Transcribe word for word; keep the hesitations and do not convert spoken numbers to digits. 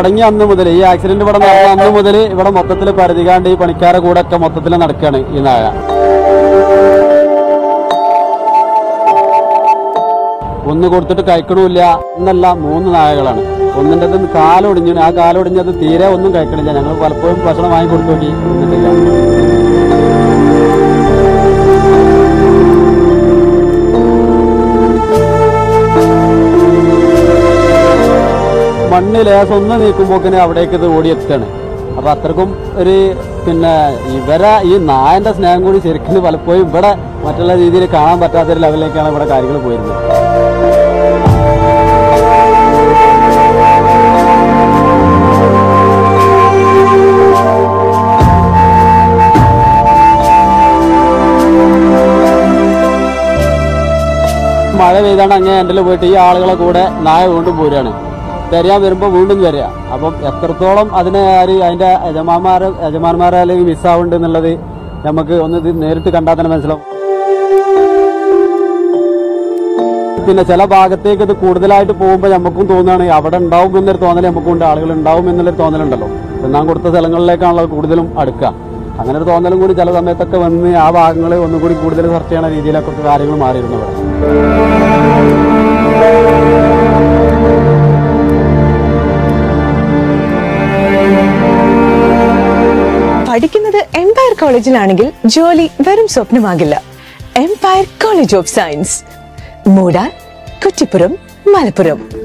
തുടങ്ങിയ അന്ന് മുതൽ ഈ ആക്സിഡന്റ് ഇവിടെ നടന്ന അന്ന് മുതൽ ഇവിടെ മൊത്തത്തിൽ പരതികാണ്ട് ഈ പണിക്കാരെ കൂടെ ഒക്കെ മൊത്തത്തിൽ നടക്കുകയാണ് ഈ നായ. ഒന്ന് കൊടുത്തിട്ട് കഴിക്കണമില്ല എന്നല്ല, മൂന്ന് നായകളാണ്. ഒന്നിൻ്റെ കാലൊടിഞ്ഞു, ആ കാലൊടിഞ്ഞത് തീരെ ഒന്നും കഴിക്കണില്ല. ഞങ്ങൾ പലപ്പോഴും ഭക്ഷണം വാങ്ങി കൊടുത്തു നോക്കി, ഒന്നിട്ടില്ല. മണ്ണ് ലേസം ഒന്ന് നീക്കുമ്പോക്കിന് അവിടേക്ക് ഇത് ഓടിയെത്താണ്. അപ്പൊ അത്രക്കും ഒരു പിന്നെ ഇവരെ ഈ നായന്റെ സ്നേഹം കൂടി ശരിക്കും പലപ്പോഴും ഇവിടെ മറ്റുള്ള രീതിയിൽ കാണാൻ പറ്റാത്തൊരു ലെവലിലേക്കാണ് ഇവിടെ കാര്യങ്ങൾ പോയിരുന്നത്. മഴ പെയ്താണ് അങ്ങേ എൻഡിൽ പോയിട്ട് ഈ ആളുകളെ കൂടെ നായ വീണ്ടും പോരുകയാണ്. തെരയാൻ വരുമ്പോൾ വീണ്ടും വരിക. അപ്പം എത്രത്തോളം അതിനെ ആര് അതിന്റെ യജമാന്മാരെ യജമാന്മാരെ അല്ലെങ്കിൽ മിസ്സാവുന്നുണ്ട് എന്നുള്ളത് നമുക്ക് ഒന്ന് ഇത് നേരിട്ട് കണ്ടാൽ തന്നെ മനസ്സിലാവും. പിന്നെ ചില ഭാഗത്തേക്ക് ഇത് കൂടുതലായിട്ട് പോകുമ്പോൾ നമുക്കും തോന്നുകയാണ് അവിടെ ഉണ്ടാവും എന്നൊരു തോന്നൽ നമുക്കുണ്ട്, ആളുകൾ ഉണ്ടാവും എന്നുള്ളൊരു തോന്നലുണ്ടല്ലോ. തിന്നാൻ കൊടുത്ത സ്ഥലങ്ങളിലേക്കാണല്ലോ കൂടുതലും അടുക്കുക. അങ്ങനെ ഒരു തോന്നലും കൂടി ചില സമയത്തൊക്കെ വന്ന് ആ ഭാഗങ്ങൾ ഒന്നുകൂടി കൂടുതൽ ചർച്ച ചെയ്യണ രീതിയിലൊക്കെ കാര്യങ്ങൾ മാറിയിരുന്നു ഇവിടെ. പഠിക്കുന്നത് എംപയർ കോളേജിലാണെങ്കിൽ ജോലി വെറും സ്വപ്നമാകില്ല. Empire college of science, Moodal, Kuttippuram, Malappuram.